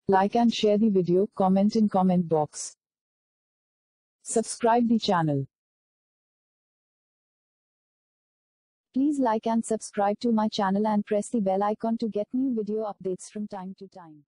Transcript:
Like and share the video, comment in comment box. Subscribe the channel. Please like and subscribe to my channel and press the bell icon to get new video updates from time to time.